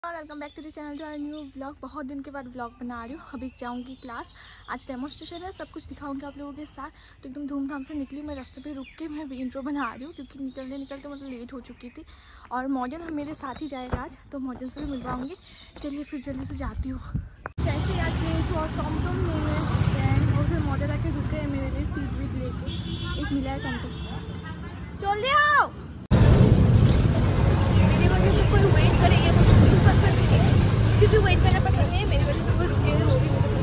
Welcome back to the channel to our new blog. बहुत दिन के बाद ब्लॉग बना रही हूँ। अभी जाऊँगी क्लास, आज डेमोस्ट्रेशन है, सब कुछ दिखाऊंगी आप लोगों के साथ। तो एकदम धूमधाम से निकली मैं, रास्ते पे रुक के मैं भी इंट्रो बना रही हूँ क्योंकि निकलते निकलते मतलब लेट हो चुकी थी। और मॉडल मेरे साथ ही जाएगा आज, तो मॉडल से भी मिलवाऊँगी। चलिए फिर जल्दी से जाती हूँ। कैसे आज लेट हुआ, टॉमटॉम नहीं है और फिर मॉडल आके रुके हैं मेरे लिए सीट वीट लेके। एक मिला है टॉमटॉम, चल आओ। मेरी वजह से कोई वेट करेंगे मुझे पसंद नहीं है, मुझे भी वेट करना पसंद नहीं है। मेरी वजह से कोई रुके हैं वो भी मुझे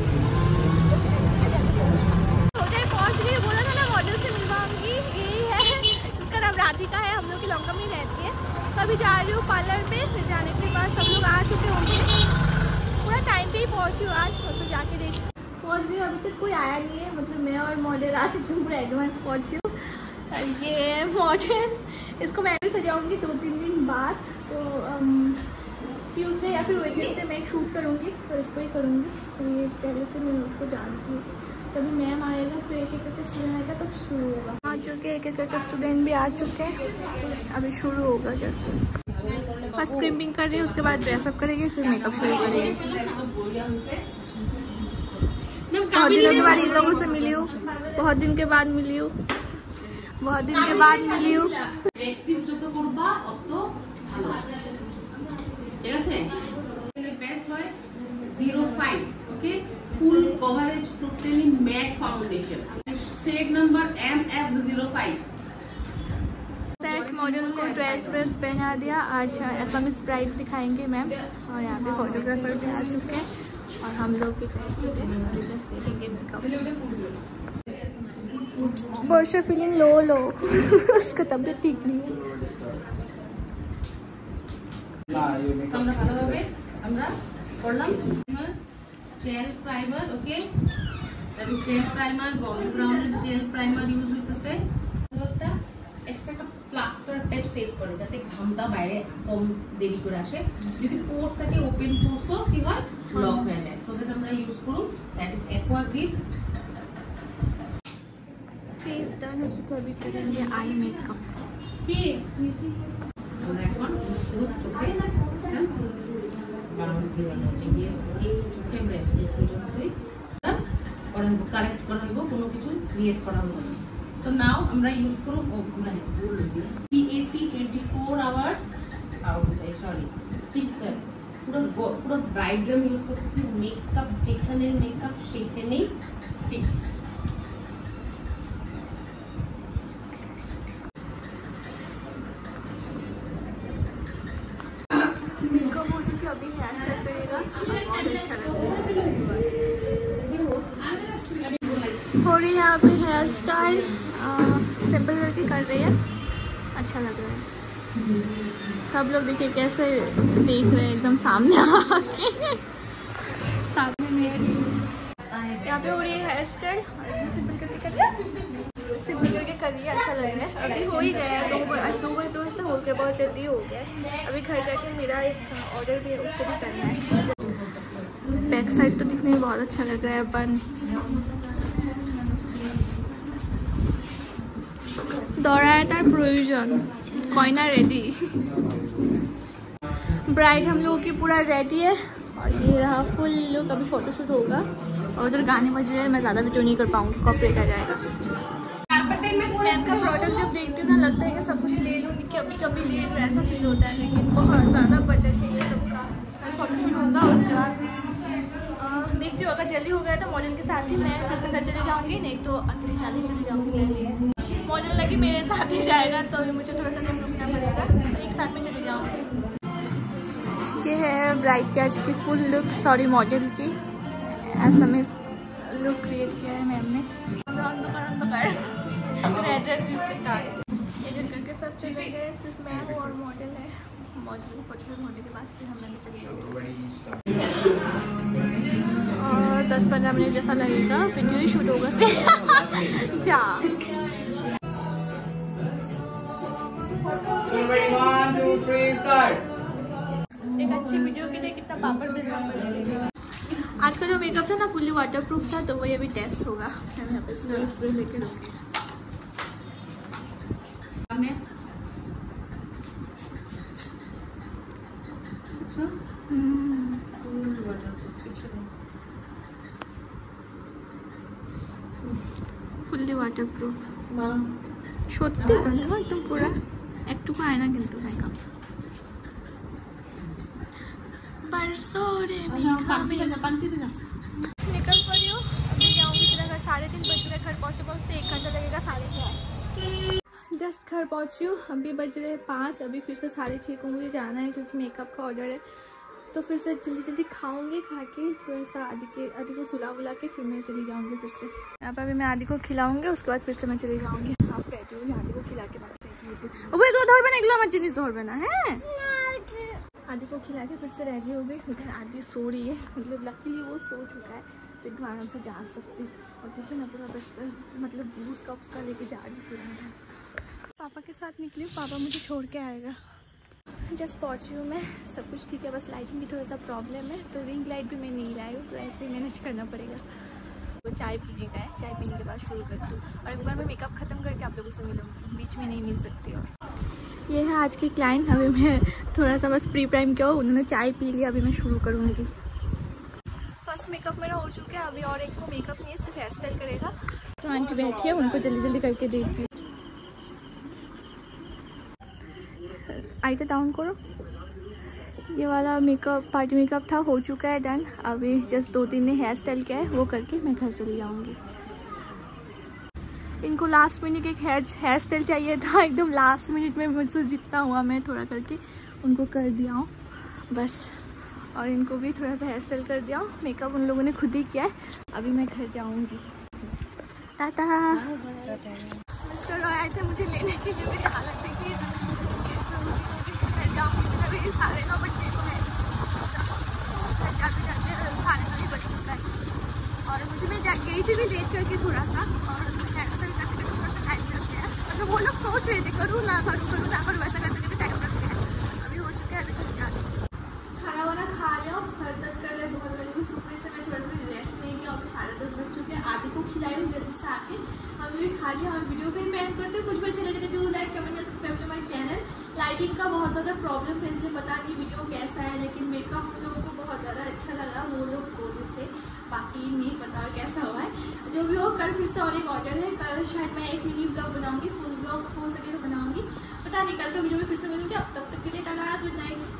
पहुँच गई। बोला था ना मॉडल से मिलवाऊंगी, यही है, इसका नाम राधिका है, हम लोग की लंका में रहती है। तो अभी जा रही हूँ पार्लर पे, फिर जाने के बाद सब लोग आ चुके होंगे। पूरा टाइम पे ही पहुँची हूँ आज, तो जाके देख पहुँच गई। अभी तक कोई आया नहीं है, मतलब मैं और मॉडल आज एकदम पूरा एडवांस पहुँची हूँ। ये मॉडल, इसको मैं भी सजाऊंगी 2-3 दिन बाद। तो ट्यूसडे या फिर वेडनेसडे मैं एक शूट करूंगी, तो इसको ही करूंगी। तो ये पहले से मैं उसको जानती हूँ। तभी मैम आएगा, फिर एक एक करके स्टूडेंट आएगा, तब शुरू होगा। आ चुके एक एक करके स्टूडेंट भी आ चुके हैं, अभी शुरू होगा। जैसे फर्स्ट क्रिम्पिंग कर रही है, उसके बाद ड्रेसअप करेंगे, फिर मेकअप शुरू करेंगे। बहुत दिनों के बाद इन लोगों से मिली हूँ, बहुत दिन के बाद मिली हूँ, बहुत दिन के बाद मिली हूँ। প্র্যাকটিস যত করবা অত ভালো, ঠিক আছে? এর বেস্ট হয় 05, okay? Full coverage totally matte foundation, shade number MF05। Set model को ड्रेस व्रेस पहना दिया। आज एसएमएस ब्राइड दिखाएंगे मैम, और यहाँ पे फोटोग्राफर भी आ चुके हैं और हम लोग भी कर चुके हैं। बिजनेस देखेंगे मेकअप। वर्षा फीलिंग लो उसका तबियत ठीक नहीं है। আমরা ভালোভাবে আমরা করলাম gel primer, okay? That is gel primer, body ground gel primer use হইতেছে। একটা এক্সট্রা একটা প্লাস্টার টাইপ সেট করে যাতে ঘামটা বাইরে কম দেরি করে আসে। যদি পোর্স থাকে ওপেন পোর্সও কি হয় লক হয়ে যায়, সো দ্যাট আমরা ইউজ করব। That is aqua grip. Face done हो चुका, अभी करेंगे आई मेकअप। আমরা এখন পুরো চোখে চোখে আমরা পর্যন্তই কারেক্ট করা হইব, কোনো কিছু ক্রিয়েট করা হইব না। সো নাও আমরা ইউজ করব PAC 24 আওয়ার্স সরি ফিক্সার। পুরো ব্রাইডগ্রাম ইউজ করতেছি। মেকআপ যেখানে মেকআপ সেখানেই ফিক্স। अभी हेयर स्टाइल करेगा, बहुत अच्छा लग रहा है। हो रही है यहाँ पे हेयर स्टाइल, सिंपल करके कर रही है, अच्छा लग रहा है। सब लोग देखिए कैसे देख रहे हैं एकदम सामने आके। सामने में यहाँ पे हो रही है हेयर स्टाइल, सिंपल करके कर रही है, सिंपल करके कर रही है, अच्छा लग रहा है। अभी हो ही गया है, 2 बजे से हो गया, बहुत जल्दी हो गया है। अभी घर जाके मेरा एक ऑर्डर भी है, उसको भी करना है। बैक साइड तो दिखने में बहुत अच्छा लग रहा है। बन दौड़ाया था प्रयोजन, कॉइना रेडी। ब्राइड हम लोगों की पूरा रेडी है और ये रहा फुल लुक। अभी फोटोशूट होगा और उधर गाने बज रहे हैं, मैं ज़्यादा वीडियो नहीं कर पाऊँगी, कॉपीराइट आ जाएगा। मैम का प्रोडक्ट जब देखती हूँ ना, लगता है कि सब कुछ ले लूँ, कभी कभी ले लूँ, ऐसा फील होता है। लेकिन बहुत ज़्यादा बजट है ये सबका। फोटोशूट होगा, उसके बाद देखती हूँ, अगर जल्दी हो गया तो मॉडल के साथ ही मैं फिर से घर चली जाऊँगी, नहीं तो अकेले चली जाऊँगी मैं। मॉडल लगी मेरे साथ ही जाएगा, तो मुझे थोड़ा सा दिन रुकना पड़ेगा, तो एक साथ में चली जाऊँगी। ये है ब्राइड की आज की फुल लुक, सॉरी मॉडल की। एसएमएस लुक क्रिएट किया है मैम ने। एडिट करके सब चले गए, सिर्फ मैं हूँ और मॉडल है। मॉडल की फोटोशूट होने के बाद फिर हम लोग चले जाएंगे और 10-15 मिनट जैसा लगेगा, वीडियो ही शूट होगा से जा। एक अच्छी वीडियो के लिए कितना पापड़ मिलना पड़ेगा। आज का जो मेकअप था ना फुल्ली वाटरप्रूफ था, तो वही अभी टेस्ट होगा। मैं यहाँ पे स्प्रे लेके रखूँगी। ফুললি ওয়াটারপ্রুফ সত্যি তো না একদম পুরা একটুকু আয় না কিন্তু মেকআপ निकल पड़ी हूँ। अभी जाऊँगी तेरा घर 3:30 बज चुके, घर पहुँचते पहुँचते 1 घंटा लगेगा 4:30। जस्ट घर पहुँची हूँ, अभी बज रहे 5। अभी फिर से 6:30 को मुझे जाना है क्योंकि मेकअप का ऑर्डर है। तो फिर से जल्दी जल्दी खाऊंगी, खा के थोड़ा सा आदि को सुला बुला के फिर मैं चली जाऊँगी। फिर से यहाँ पर अभी मैं आदि को खिलाऊंगी, उसके बाद फिर से मैं चली जाऊँगी। आप बैठी हुई आदि को खिला के बात धोरबे ना है। आदि को खिला के फिर से रेडी हो गई, लेकिन आदि सो रही है, मतलब लकीली वो सो चुका है तो एकदम आराम से जा सकती। और देखिए ना पूरा बिस्तर मतलब उसका लेके जा रही फिर पापा के साथ निकली हूँ, पापा मुझे छोड़ के आएगा। जस्ट पहुँची हूँ मैं, सब कुछ ठीक है, बस लाइटिंग की थोड़ा सा प्रॉब्लम है तो रिंग लाइट भी मैं नहीं लाई हूँ, तो ऐसे ही मैनेज करना पड़ेगा। तो चाय पीने का है, चाय पीने के बाद शुरू करती हूँ और एक बार मैं मेकअप ख़त्म करके आप लोगों से मिलूँगी, बीच में नहीं मिल सकती। और ये है आज की क्लाइंट। अभी मैं थोड़ा सा बस प्री प्राइम किया, उन्होंने चाय पी लिया, अभी मैं शुरू करूँगी। फर्स्ट मेकअप मेरा हो चुका है, अभी और एक को मेकअप नहीं है, सिर्फ हेयर स्टाइल करेगा। तो आंटी बैठी है, उनको जल्दी जल्दी करके देती हूँ। आइटे डाउन करो। ये वाला मेकअप पार्टी मेकअप था, हो चुका है डन। अभी जस्ट 2-3 ने हेयर स्टाइल किया है, वो करके मैं घर चली जाऊँगी। इनको लास्ट मिनट एक हेयर स्टाइल चाहिए था, एकदम लास्ट मिनट में मुझसे जितना हुआ मैं थोड़ा करके उनको कर दिया हूँ बस। और इनको भी थोड़ा सा हेयर स्टाइल कर दिया हूँ, मेकअप उन लोगों ने खुद ही किया है। अभी मैं घर जाऊँगी। टाटा। मिस्टर रॉय आए थे मुझे लेने के लिए, मेरी हालत देखिए घर जाऊँगी। अभी 9:30 बजने को है, घर जाते जाते 9:30 बज चुका है। और मुझे मैं गई थी भी लेट करके थोड़ा सा, और हेयर स्टाइल करते थोड़ा सा टाइम लग गया। मतलब वो लोग सोच रहे थे करूँ ना करूँ वैसा करते करते टाइम लग गया। अभी हो चुका है, अभी घर जा रही हूँ। खाना वाना खा लिया, सर दर्द कर रहे बहुत लगी। सुबह से मैं थोड़ा थोड़ी रेस्ट नहीं किया, अभी 10:30 बज चुके हैं। आदि को खिलाई हूँ जल्दी से आके, हमने भी खा लिया। और वीडियो को मैं एंड करते हैं। कुछ भी अच्छे लगे तो लाइक कमेंट और subscribe to my channel. Lighting का बहुत ज़्यादा प्रॉब्लम है, इसलिए पता नहीं वीडियो कैसा है, लेकिन मेकअप उन लोगों को बहुत ज़्यादा अच्छा लगा, वो लोग बोले थे। बाकी नहीं पता कैसा हुआ है, जो भी हो। कल फिर से और एक ऑर्डर है, कल शायद मैं एक मिनी ब्लॉग बनाऊंगी, फुल ब्लॉग हो सके तो बनाऊंगी, पता नहीं। कल का वीडियो में फिर से मिलूंगी। अब तब तक के लिए टाटा, गुड नाइट।